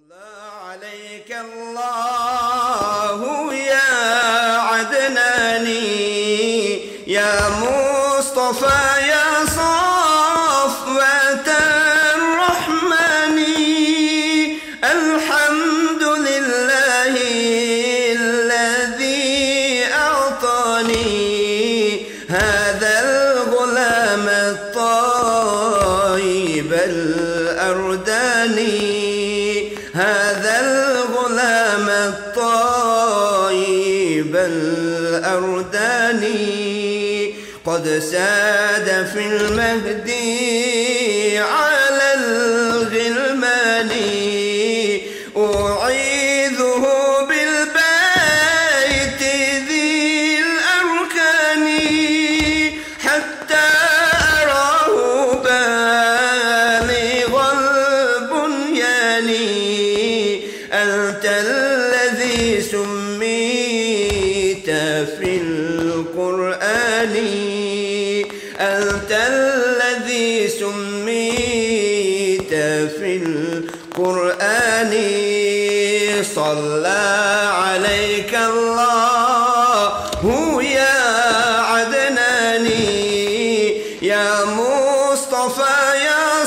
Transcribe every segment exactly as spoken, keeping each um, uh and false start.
صلى عليك الله يا عدناني يا مصطفى يا صفوة الرحمن. الحمد لله الذي أعطاني هذا الغلام الطيب الأرداني، هذا الغلام الطيب الأرداني. قد ساد في المهدي على الغلمان، أعيذه بالبيت ذي الأركان حتى أراه بالغ البنيان. أنت الذي سميت في القرآن، أنت الذي سميت في القرآن. صلى عليك الله يا عدناني يا مصطفى يا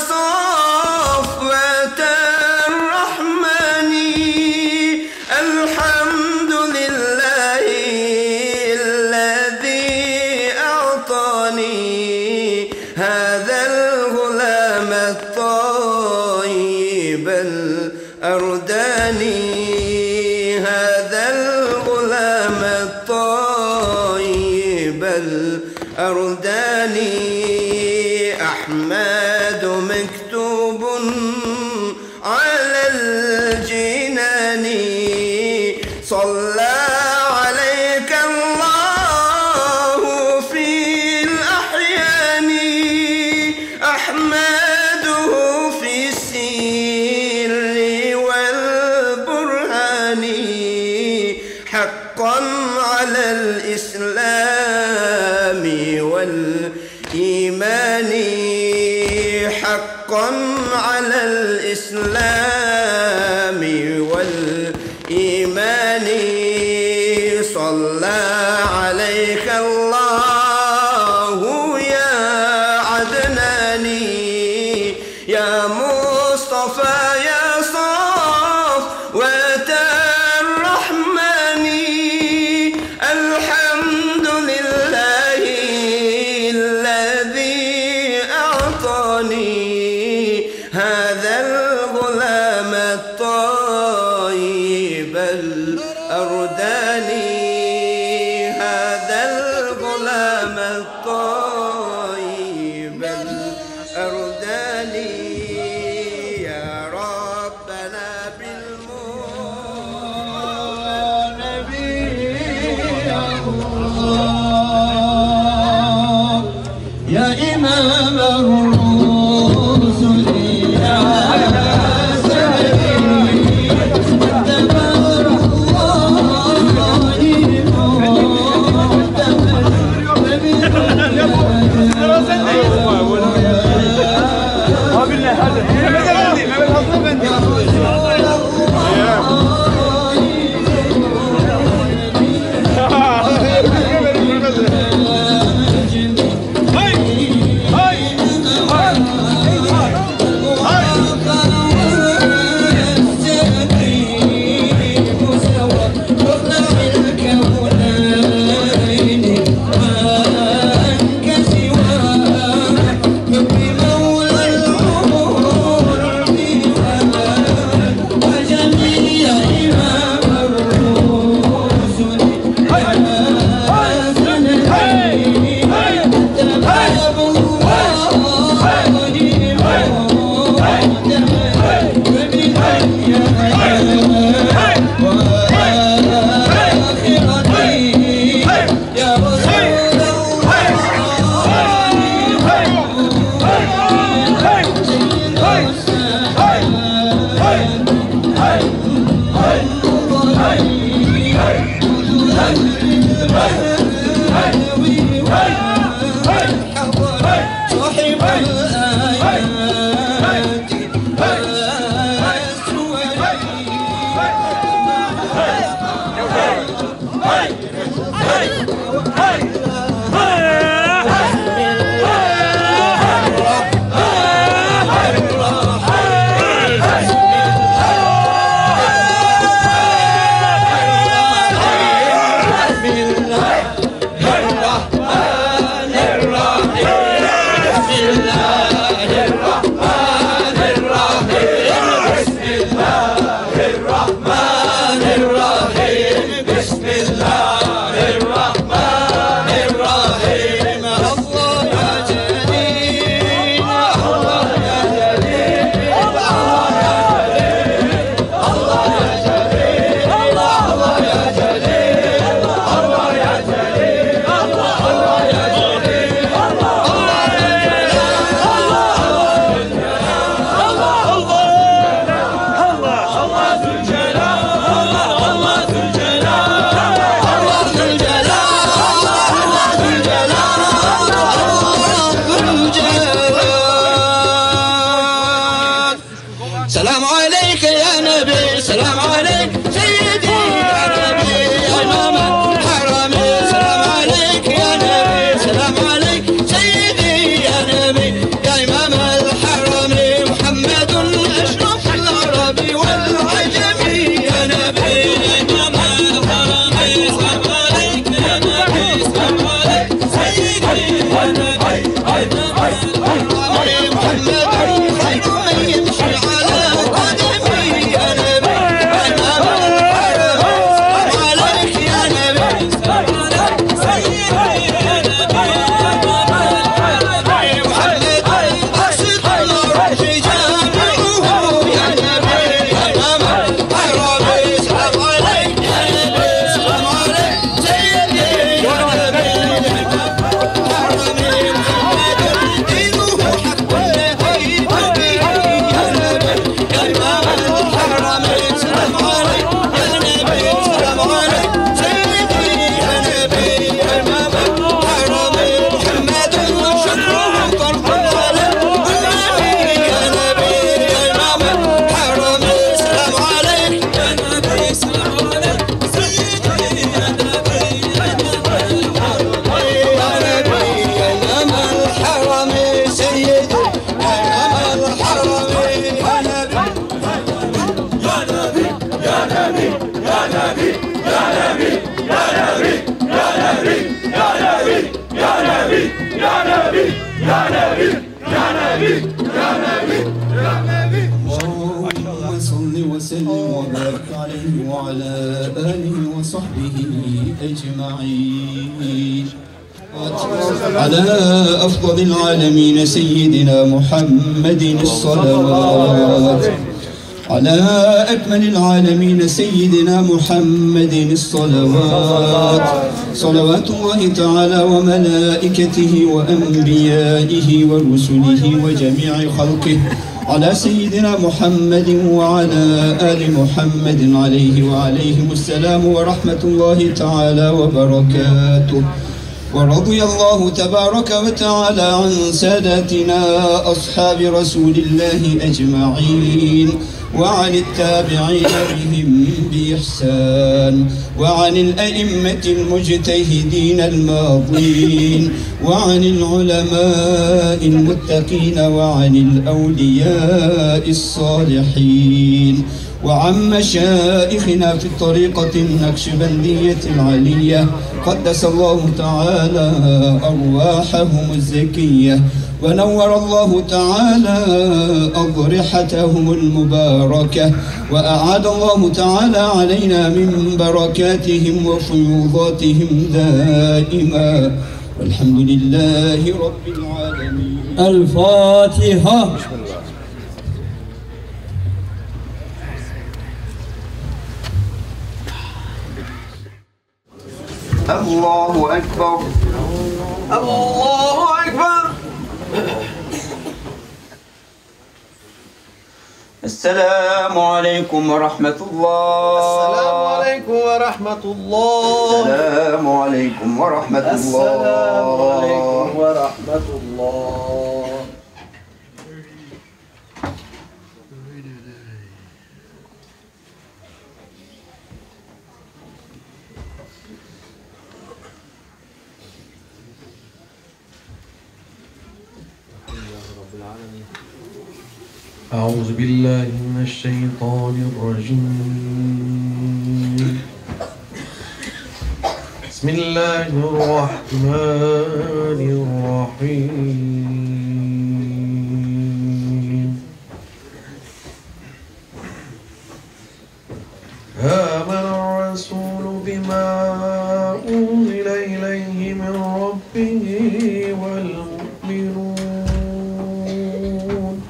صفوة الرحمن. الحمد لله الذي أعطاني هذا الغلام الطيب الأرداني، هذا الغلام الطيب الأرداني. أحمد مكتوب على الجنان، صلى عليك الله في الأحيان. أحمده في السر والبرهان، حقا على الإسلام والإيمان، حقا على الإسلام والإيمان. صلى عليك الله يا عدناني يا مصطفى يا صفوة الرحمن. الحمد لله الذي أعطاني هذا الغلام الطيب الأرداني، هذا الغلام الطيب الأرداني. يا ربنا بالمنبي يا إمام الرسل يا سلام عليك يا نبي، سلام عليك سيدي يا نبي يا إمام الحرمين. سلام عليك يا نبي، سلام عليك سيدي يا نبي يا إمام الحرمين. محمد أشرف العرب والعجم يا نبي يا إمام الحرمين. سلام عليك يا نبي، سلام عليك سيدي يا نبي يا إمام الحرمين. محمد خير من يمشي على اللهم صل وسلم وبارك عليه وعلى آله وصحبه أجمعين. على أفضل العالمين سيدنا محمد الصلوات، على أكمل العالمين سيدنا محمد الصلوات، صلوات الله تعالى وملائكته وأنبيائه ورسله وجميع خلقه على سيدنا محمد وعلى آل محمد عليه وعليهم السلام ورحمة الله تعالى وبركاته. ورضي الله تبارك وتعالى عن ساداتنا أصحاب رسول الله أجمعين، وعن التابعين بهم بإحسان، وعن الأئمة المجتهدين الماضين، وعن العلماء المتقين، وعن الأولياء الصالحين، وعن مشائخنا في الطريقة النقشبندية العلية قدس الله تعالى أرواحهم الزكية، ونور الله تعالى أضرحتهم المباركة، وأعاد الله تعالى علينا من بركاتهم وفيوضاتهم دائما، والحمد لله رب العالمين. الفاتحة. الله أكبر، الله أكبر. السلام عليكم ورحمة الله. السلام عليكم ورحمة الله. السلام عليكم ورحمة الله. السلام عليكم ورحمة الله. أعوذ بالله من الشيطان الرجيم. بسم الله الرحمن الرحيم. آمن الرسول بما أنزل إليه من ربه والمؤمنون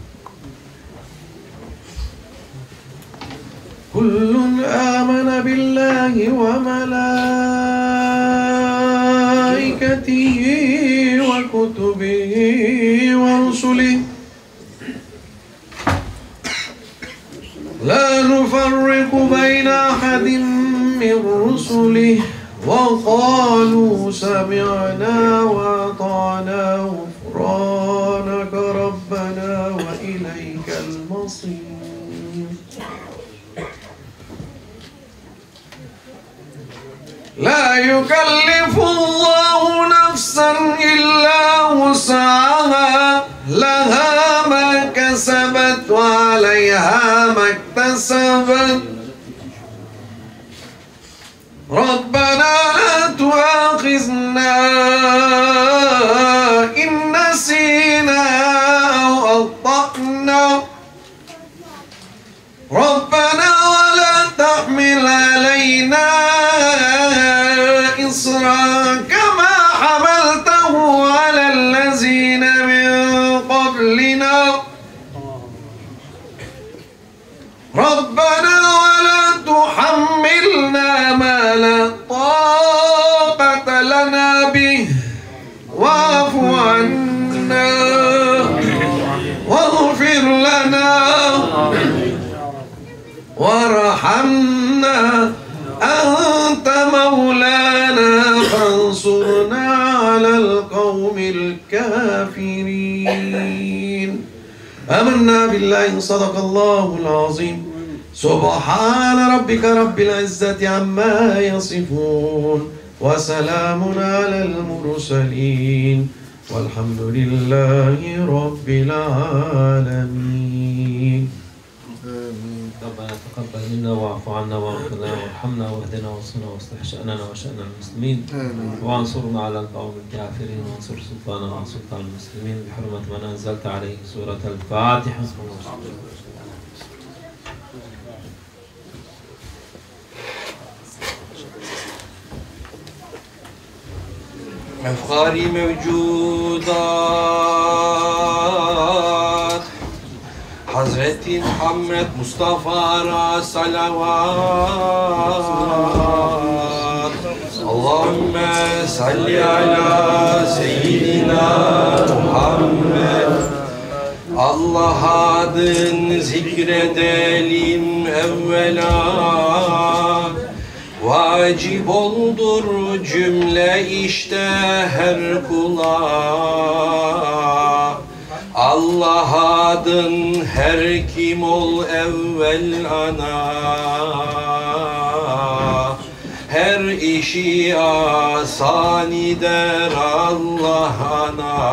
كل آمن بالله وملائكته وكتبه ورسله لا نفرق بين أحد من رسله وقالوا سمعنا وأطعنا غفرانك ربنا وإليك المصير. لا يكلف الله نفسا إلا وسعها لها ما كسبت وعليها ما اكتسبت ربنا لا تؤاخذنا إن نسينا أو أخطأنا ربنا ولا تحمل علينا إصرا كما حملته على الذين من قبلنا ربنا ولا تحملنا ما لا طاقة لنا به واعف عنا واغفر لنا وارحمنا أنت مولانا فانصرنا على القوم الكافرين. آمنا بالله صدق الله العظيم. سبحان ربك رب العزة عما يصفون وسلام على المرسلين والحمد لله رب العالمين. ربنا تقبل منا واعف عنا واغفر لنا وارحمنا واهدنا واصلنا واصلح شأننا وشأن المسلمين وانصرنا على القوم الكافرين وانصر سلطاننا وسلطان المسلمين بحرمة من أنزلت عليه سورة الفاتحة. أفخار موجودات Hazreti Muhammed Mustafa'ya salavat. Allahümme salli ala seyyidina Muhammed. Allah adın zikredelim evvela. Vacip oldur cümle işte her kula. Allah adın her kim ol evvel ana. Her işi asani der Allah ana.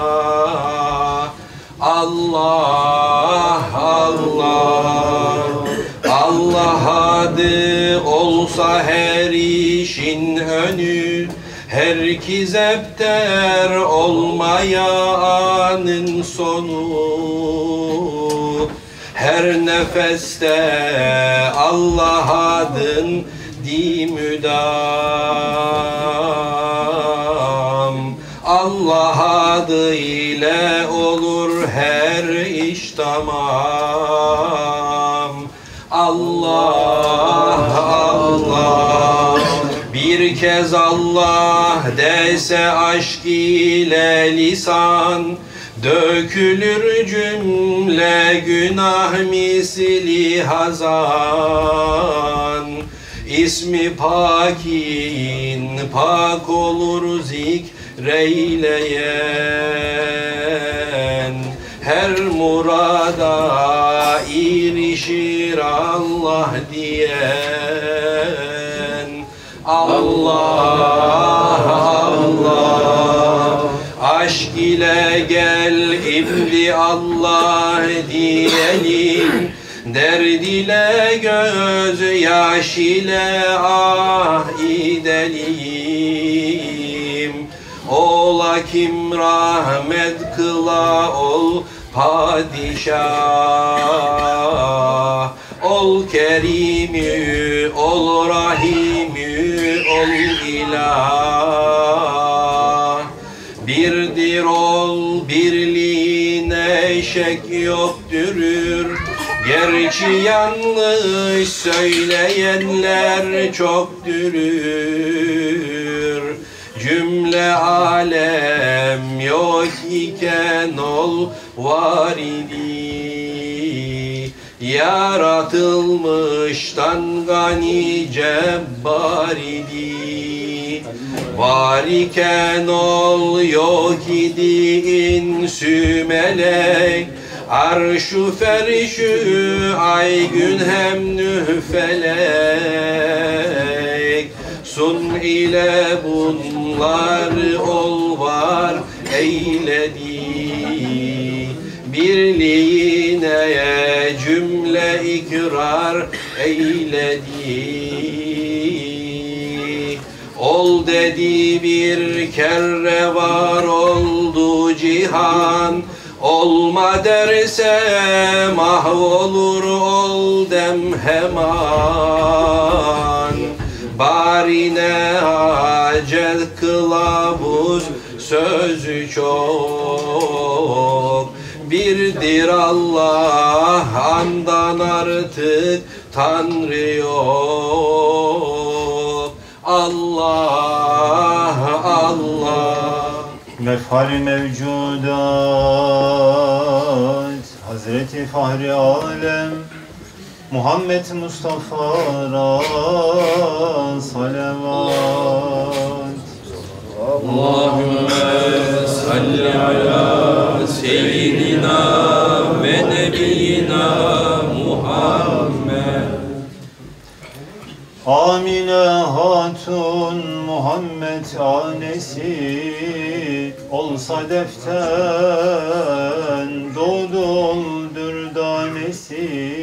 Allah Allah Allah adı olsa her işin önü. Herkes ebter olmayanın sonu. Her nefeste Allah adın di müdam. Allah adı ile olur her iş tamam. Allah Allah bir kez Allah dese aşk ile lisan, dökülür cümle günah misli hazan. İsmi pakin pak olur zikreyleyen. Her murada erişir Allah diyen. Allah Allah aşk ile gel imdi Allah diyelim, derd ile göz yaş ile ah edelim. Ola kim rahmet kıla ol padişah, ol kerimi, ol rahimi, ol ilah. Birdir ol, birliğine şek yoktur. Gerçi yanlış söyleyenler çoktur. Cümle alem yok iken ol var idi. Yaratılmıştan gani cebbar idi. Var iken ol yok idi insü melek. Arşu ferşü ay gün hem nüfelek. Sun ile bunlar ol var eyledi. Birliğine cümle ikrar eyledi. Ol dedi bir kere var oldu cihan. Olma derse mahvolur ol dem hemen. Bari ne hacet kılavuz sözü çok. Birdir Allah, andan artık Tanrı yok. Allah, Allah. Mefhal-i mevcudat Hazreti Fahri Alem Muhammed Mustafa'ra salavat. Allahümme salli ala seyyidina ve nebiyyina Muhammed. Amine Hatun Muhammed anesi olsa deften doğdu oldur danesi.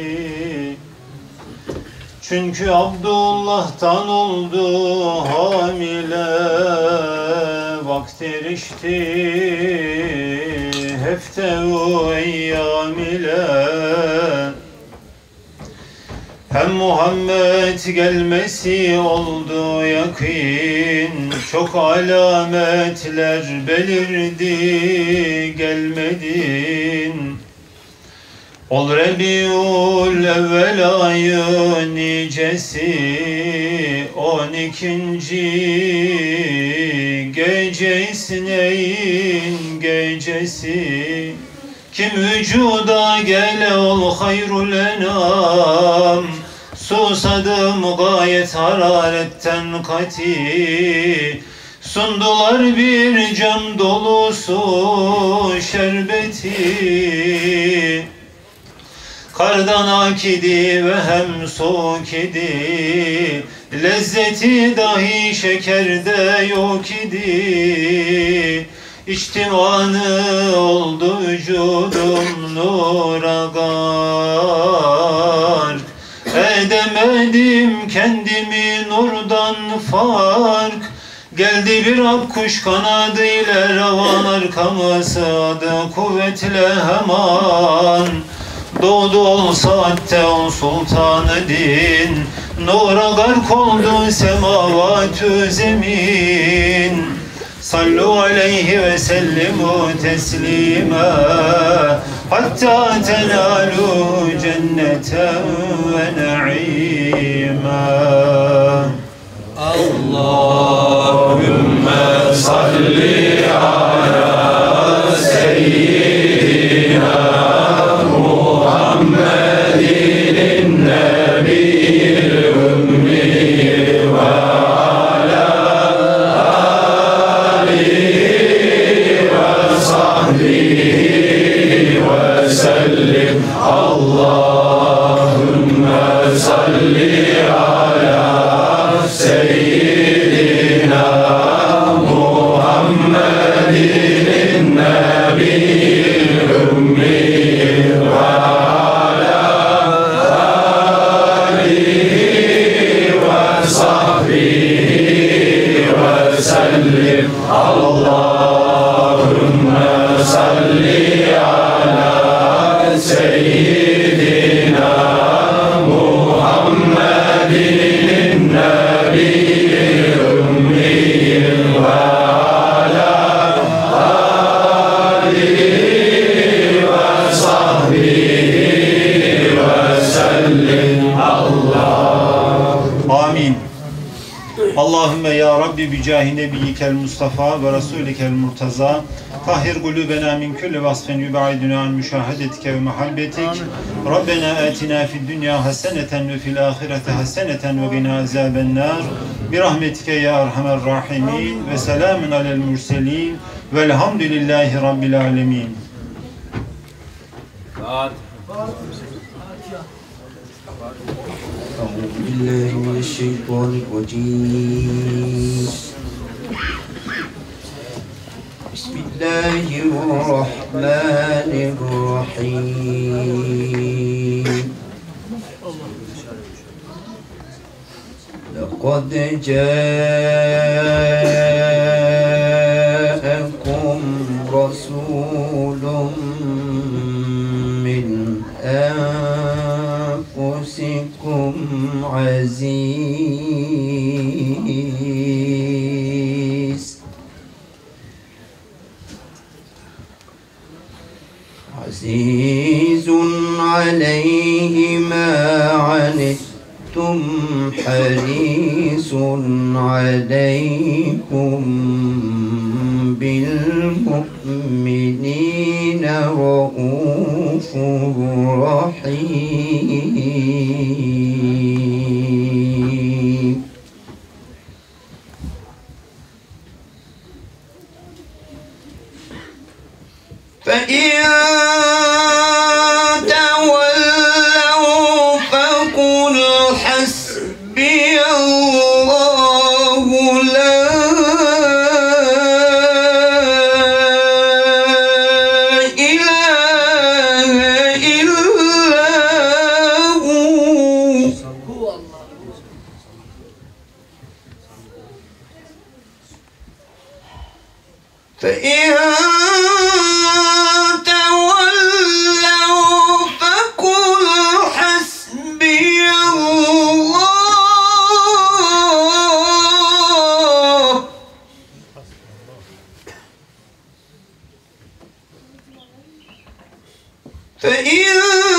Çünkü Abdullah'tan oldu hamile, vakt erişti hefte-u eyyam ile. Hem Muhammed gelmesi oldu yakin, çok alametler belirdi gelmedin. Ol Rebiul evvel ayı nicesi, on ikinci gecesinin gecesi. Kim vücuda gele ol hayrul enam, susadım gayet hararetten kati. Sundular bir cam dolusu şerbeti. Kardan akidi ve hem soğuk idi, lezzeti dahi şekerde yok idi. İçtimanı oldu vücudum nura gark. Edemedim kendimi nurdan fark. Geldi bir akkuş kanadı ile ravan arkamı sığdı kuvvetle hemen. Doğdu ol saatte ol sultanı din, nura gark oldu semavatü zemin. Sallu aleyhi ve sellimu teslima, hatta tenalu cenneten ve naima. Allahümme salli ala seyyidina Muhammedin nebiyyil ümmi ve ala alihi ve sahbihi ve sellim. Allahümme salli ala seyyidina Muhammedin سيدنا محمد النبي الأمي وعلى آله وصحبه وسلم. الله Amin. Allahümme ya Rabbi bi cahi nebiyyikel Mustafa ve Resulikel Murtaza tahhir kulübena min kulli vasfin yubaiduna an müşahedetike ve muhabbetik. Rabbena atina fid dünya haseneten ve fil ahirete haseneten ve gina azabennar. Bir rahmetike ya erhamer rahimin ve selamun alel murselin velhamdülillahi rabbil alemin. أعوذ بالله من الشيطان الرجيم. بسم الله الرحمن الرحيم. لقد جاءكم رسول من أنفسكم عزيز عزيز عليه ما عنتم حريص عليكم بالمؤمنين رؤوف رحيم. فإن تولوا فقل حسبي الله لا إله إلا هو. فإن فإن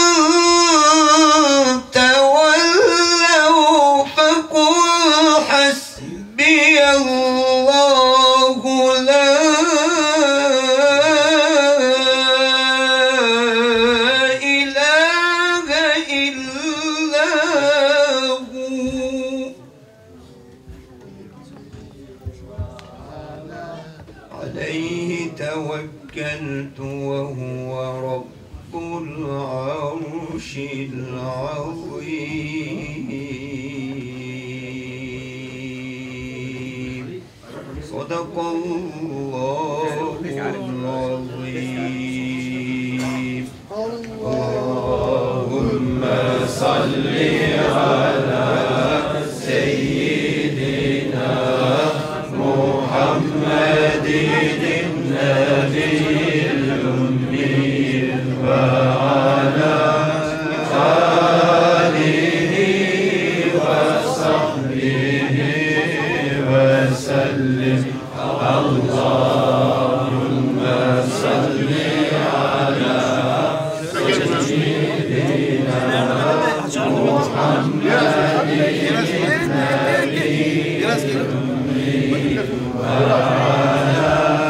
تولوا فقل حسبي الله لا إله إلا هو. عليه توكلت وهو رب العرش العظيم. صدق الله العظيم. اللهم صل على سيدنا محمد النبي الأمي وعلى آله وصحبه وسلم. اللهم صل على سيدنا محمد النبي الأمي وعلى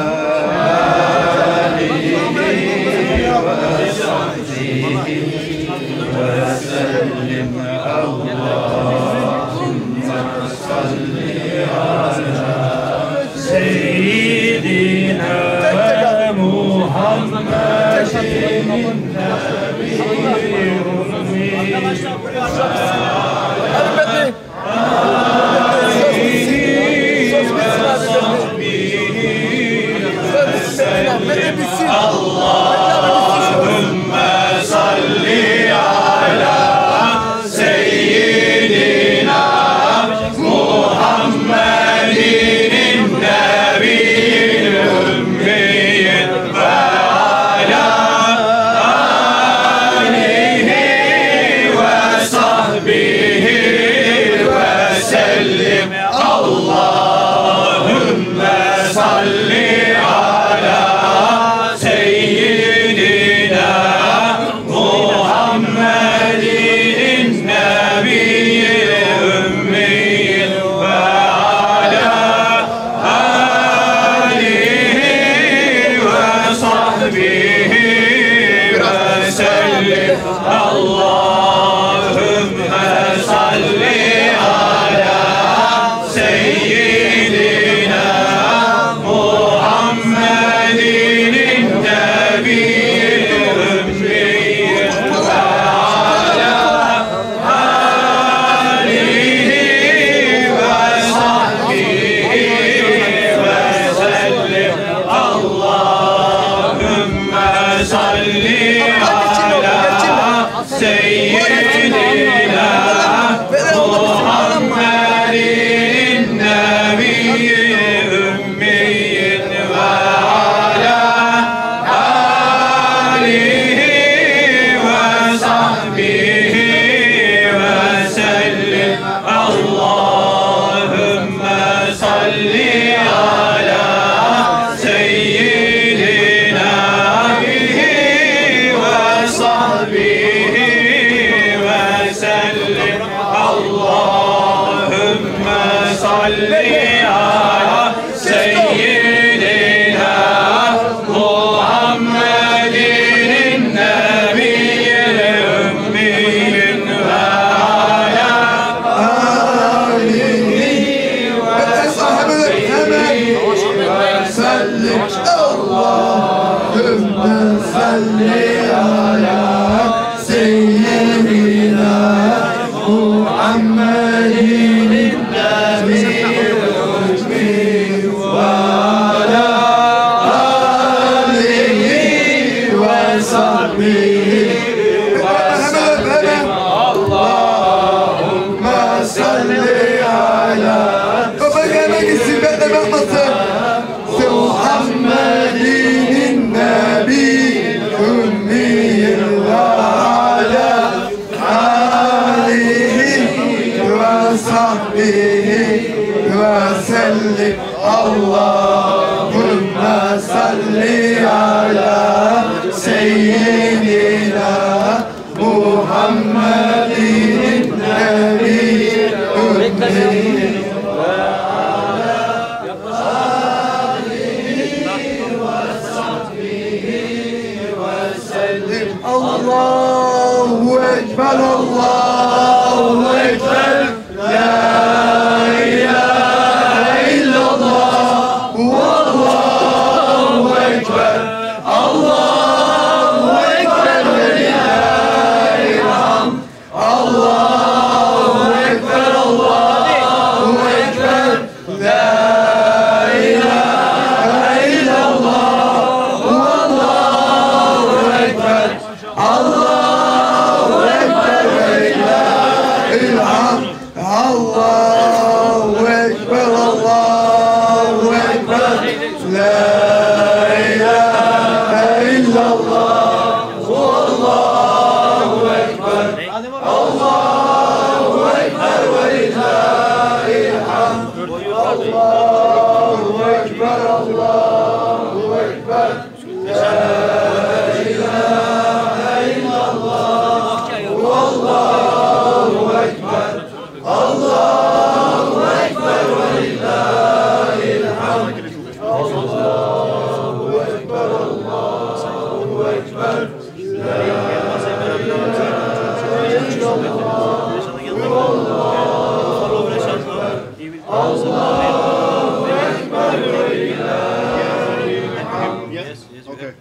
وسلم. اللهم صل على سيدنا محمد النبي اللهم صل على سيدنا محمد النبي الأمي وعلى آله وصحبه وسلم اللهم صل على سيدنا محمد النبي الأمي وعلى آله وصحبه وسلم اللهم صل على سيدنا محمد النبي الأمي وعلى آله وصحبه وسلم اللهم صل على سيدنا محمد النبي الأمي وعلى آله وصحبه وسلم اللهم صل على سيدنا وصحبه وسلم اللهم صل على سيدنا محمد النبي الأمي وعلى آله وصحبه وسلم اللهم صل على سيدنا محمد النبي الأمي وعلى آله وصحبه وسلم اللهم صل على محمد النبي الأمي وعلى آله وصحبه وسلم اللهم صل على سيدنا محمد النبي الأمي الله أكبر الله أكبر لا إله إلا الله والله أكبر الله أكبر ولله الحمد الله أكبر الله أكبر لا إله إلا الله والله أكبر الله أكبر ولله الحمد الله أكبر الله أكبر لا إله إلا الله والله أكبر الله أكبر ولله الحمد الله أكبر الله أكبر لا إله إلا الله والله أكبر الله أكبر ولله الحمد الله أكبر الله أكبر لا إله إلا الله والله أكبر الله أكبر ولله الحمد. Okay.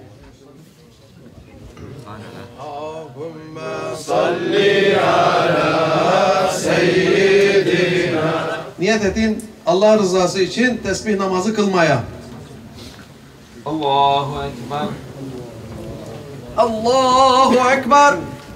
اللهم صل على seyyidina. Niyet edin Allah rızası için tesbih namazı kılmaya. Allahu Ekber. Allahu Ekber.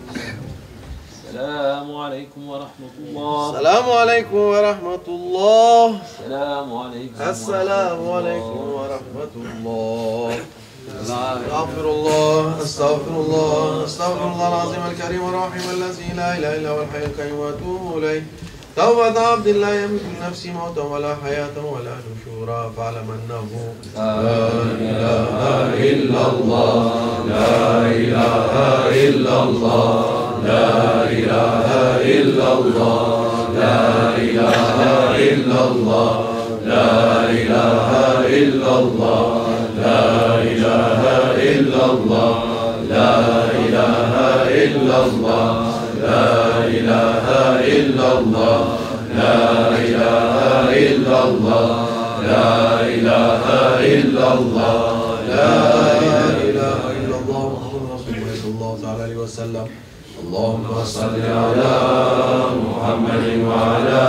Selamu Aleyküm ve Rahmetullah. Selamu Aleyküm ve Rahmetullah. Selamu Aleyküm. Esselamu Aleyküm ve Rahmetullah. أستغفر الله أستغفر الله أستغفر الله العظيم الكريم الرحيم الذي لا إله إلا هو الحي القيوم وأتوب إليه. توبة عبد لا يملك لنفسه موتا ولا حياة ولا نشورا فاعلم أنه لا إله إلا الله لا إله إلا الله لا إله إلا الله لا إله إلا الله لا إله إلا الله لا إله إلا الله لا إله إلا الله لا إله إلا الله لا إله إلا الله لا إله إلا الله لا إله إلا الله محمد رسول الله صلى الله تعالى عليه وسلم. اللهم صل على محمد وعلى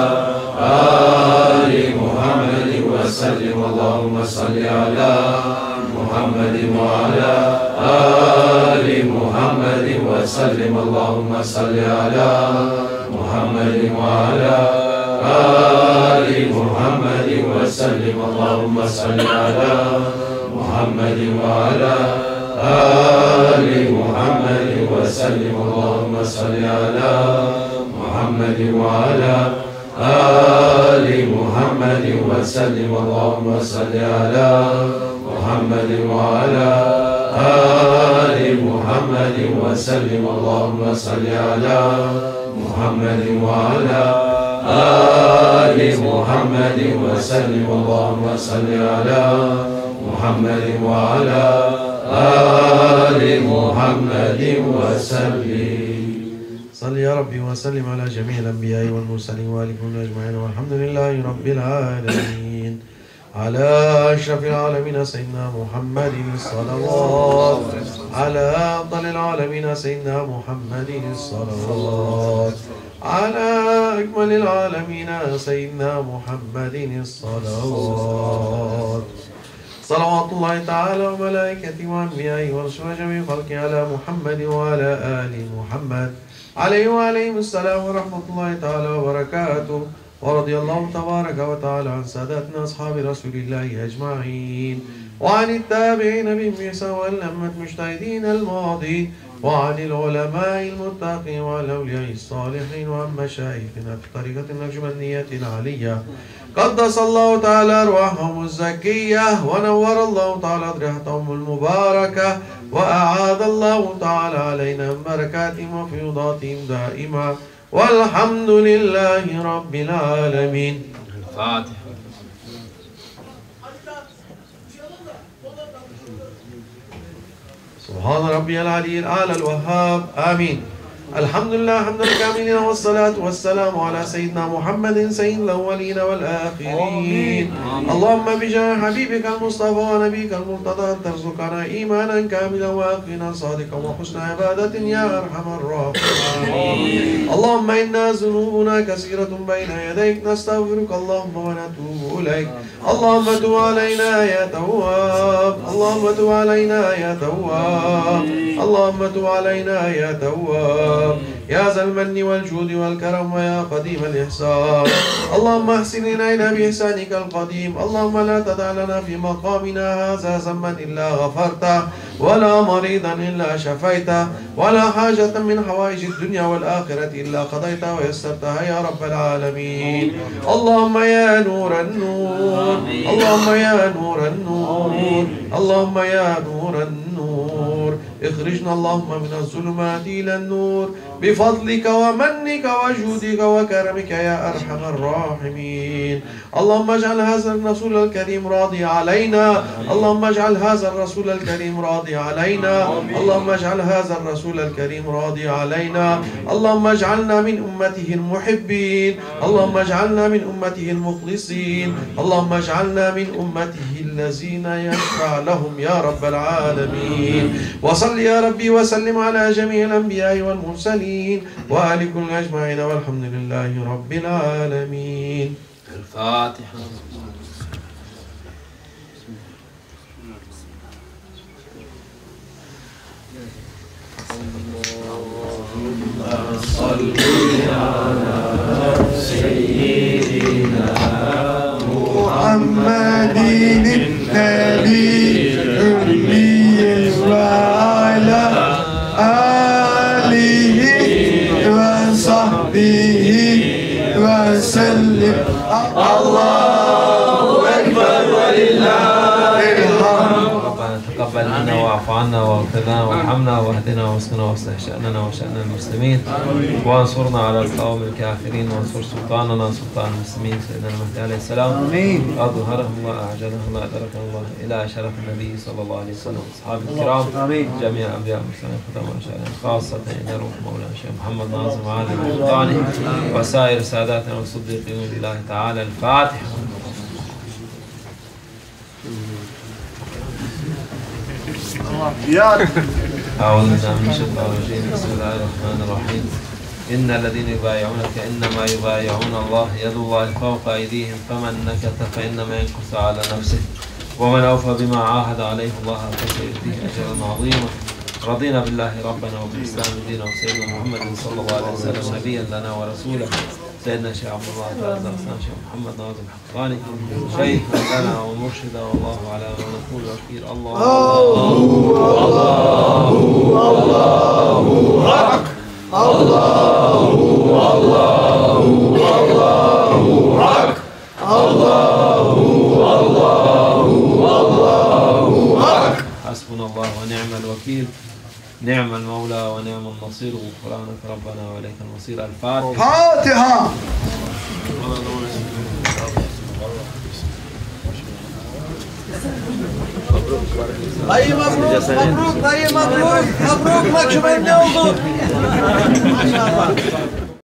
آل محمد وسلم. اللهم صل على محمد وعلى آل محمد وسلم. اللهم صل على محمد وعلى آل محمد وسلم. اللهم صل على محمد وعلى آل محمد وسلم. اللهم صل على محمد وعلى آل محمد وسلم. اللهم صل على محمد وعلى آل محمد وسلم. اللهم صل على محمد وعلى آل محمد وسلم. اللهم صل على محمد وعلى آل محمد وسلم. صل يا ربي وسلم على جميع الأنبياء والمرسلين وآلهم أجمعين والحمد لله رب العالمين. على أشرف العالمين سيدنا محمد الصلوات على أفضل العالمين سيدنا محمد الصلوات على أكمل العالمين سيدنا محمد الصلوات. صلوات الله تعالى وملائكته وأنبيائه ورسله جميع خلقه على محمد وعلى آل محمد عليه وعليهم السلام ورحمة الله تعالى وبركاته. ورضي الله تبارك وتعالى عن ساداتنا أصحاب رسول الله أجمعين وعن التابعين بهم بإحسان والأمة المجتهدين الماضين وعن العلماء المتقين وعن الأولياء الصالحين وعن مشايخنا في طريقة النجمانية العالية قدس الله تعالى أرواحهم الزكية ونور الله تعالى أضرحتهم المباركة وأعاد الله تعالى علينا من بركاتهم وفيضاتهم دائما والحمد لله رب العالمين. الفاتحة. سبحان ربي العلي الأعلى الوهاب آمين. الحمد لله حمدا كاملا والصلاة والسلام على سيدنا محمد سيد الأولين والآخرين. اللهم بجاه حبيبك المصطفى ونبيك المرتضى ترزقنا إيمانا كاملا ويقينا صادقا وحسن عبادة يا أرحم الراحمين. اللهم إنا ذنوبنا كثيرة بين يديك نستغفرك اللهم ونتوب إليك. اللهم تب علينا يا تواب. اللهم تب علينا يا تواب. اللهم تب علينا يا تواب يا ذا المن والجود والكرم ويا قديم الإحسان. اللهم احسن إلينا بإحسانك القديم. اللهم لا تدع لنا في مقامنا هذا ذنبا إلا غفرته ولا مريضا إلا شفيته ولا حاجة من حوائج الدنيا والآخرة إلا قضيتها ويسرتها يا رب العالمين. اللهم يا نور النور. اللهم يا نور النور. اللهم يا نور النور اخرجنا اللهم من الظلمات إلى النور بفضلك ومنك وجودك وكرمك يا أرحم الراحمين. اللهم اجعل هذا الرسول الكريم راضي علينا. اللهم اجعل هذا الرسول الكريم راضي علينا. اللهم اجعل هذا الرسول الكريم راضي علينا. اللهم اجعلنا من أمته المحبين. اللهم اجعلنا من أمته المخلصين. اللهم اجعلنا من أمته الذين يشفع لهم يا رب العالمين. وصل يا ربي وسلم على جميع الأنبياء والمرسلين وآل كل أجمعين والحمد لله رب العالمين. الفاتحة. صل على سيدنا محمد النبي الأمي به وسلم. الله أكبر ولله الحمد. ربنا تقبل منا واعف عنا واغفر لنا وارحمنا واهدنا واسقنا واصلح شأننا وشأن المسلمين وانصرنا على القوم الكافرين وانصر سلطاننا سلطان المسلمين سيدنا المهدي عليه السلام. امين. اظهره الله اعجله الله ادركه الله الى شرف النبي صلى الله عليه وسلم واصحابه الكرام. امين. جميع انبياء المرسلين ختم اشيائهم خاصه الى روح مولانا الشيخ محمد ناظم عالم القرآن وسائر ساداتنا والصديقين لله تعالى. الفاتحه. أعوذ بالله من الشيطان الرجيم. بسم الله الرحمن الرحيم. إن الذين يبايعونك إنما يبايعون الله يد الله فوق أيديهم فمن نكث فإنما ينكث على نفسه ومن أوفى بما عاهد عليه الله فسيؤتيه أجرا عظيما. رضينا بالله ربنا وبالإسلام دينا وسيدنا محمد صلى الله عليه وسلم نبيا لنا ورسولا. سيدنا شيخ عبد الله تعالى شيخ محمد ناظم الحقاني شيخا لنا ومرشدا والله على ما نقول وكيل. الله الله الله حق. الله الله الله حق. الله الله الله حق. حسبنا الله ونعم الوكيل. نعم المولى ونعم النصير. غفرانك ربنا وإليك المصير. الفاتحة. فاتحة. Dayı mabruk, mabruk, dayı mabruk, mabruk, maçı ben ne oldu? Maşallah.